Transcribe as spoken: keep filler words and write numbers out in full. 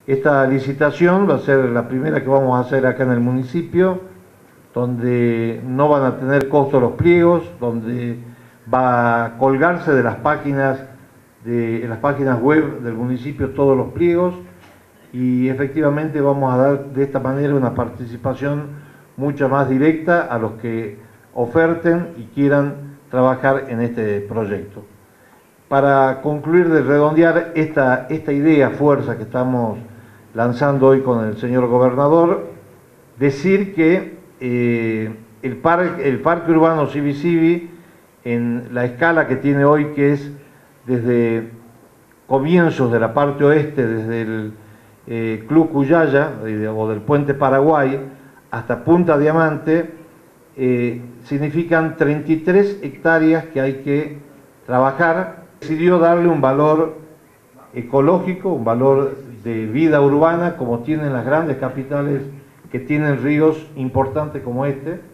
Esta licitación va a ser la primera que vamos a hacer acá en el municipio, donde no van a tener costo los pliegos, donde va a colgarse de las páginas, de las páginas web del municipio todos los pliegos, y efectivamente vamos a dar de esta manera una participación mucho más directa a los que oferten y quieran trabajar en este proyecto. Para concluir de redondear esta, esta idea fuerza que estamos lanzando hoy con el señor gobernador, decir que eh, el, parque, el Parque Urbano Civi-Civi, en la escala que tiene hoy, que es desde comienzos de la parte oeste, desde el eh, Club Cuyaya o del Puente Paraguay hasta Punta Diamante, eh, significan treinta y tres hectáreas que hay que trabajar. Decidió darle un valor ecológico, un valor de vida urbana, como tienen las grandes capitales que tienen ríos importantes como este.